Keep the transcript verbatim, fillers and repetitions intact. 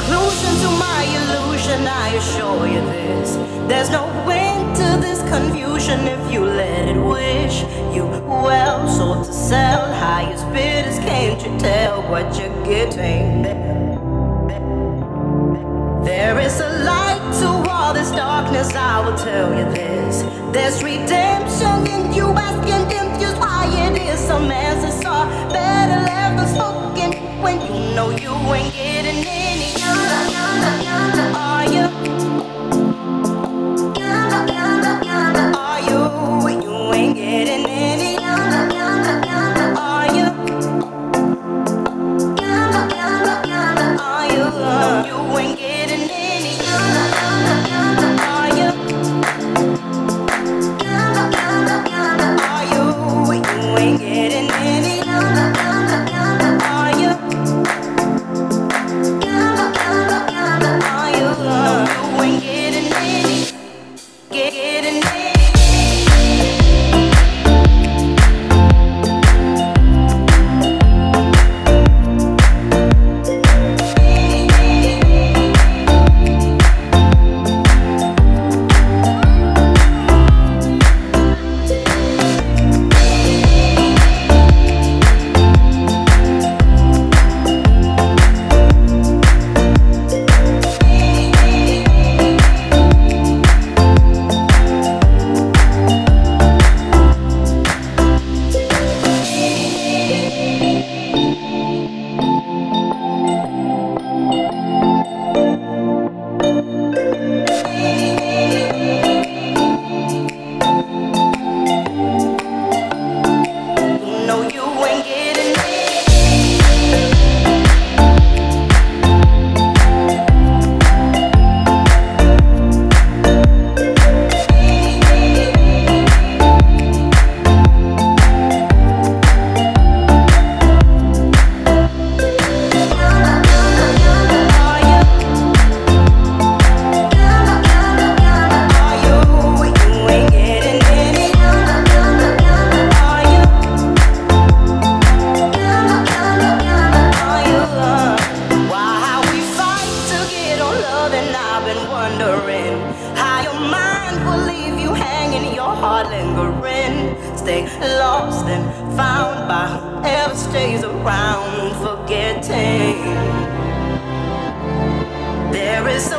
conclusion to my illusion, I assure you this. There's no end to this confusion if you let it wish you well. Sold to sell, highest bidders, can't you tell what you're getting? There is a light to all this darkness, I will tell you this. There's redemption in you asking confused why it is some answers are better left unspoken when you know you ain't getting any. Are you? Are you? You ain't getting any. Are you? Are you? No, you ain't getting any. Are you? Are you? You ain't getting any. Are you? Are you? No, you ain't getting any. Get, getting any. Stay lost and found by whoever stays around, forgetting there is